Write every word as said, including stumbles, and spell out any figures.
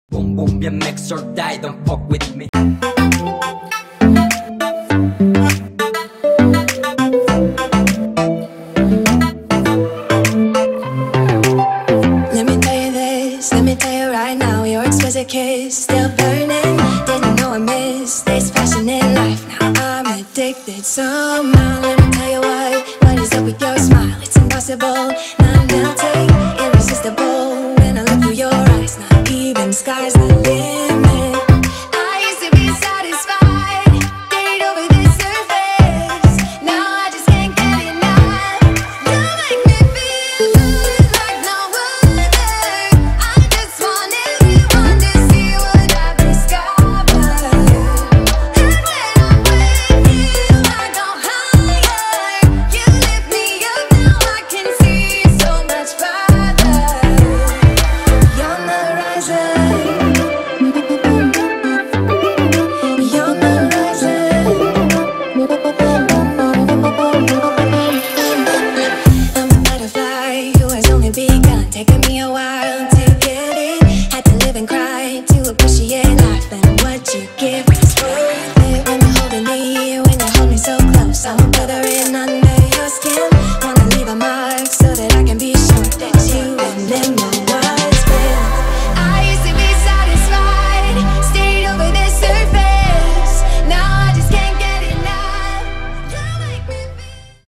Boom boom B M X or die, don't fuck with me. Let me tell you this, let me tell you right now, your exquisite kiss still burning. Didn't know I missed this passion in life. Now I'm addicted somehow. Let me tell you why. What is up with your smile? It's impossible, not melting, irresistible. When I look through your eyes, not even sky's the limit.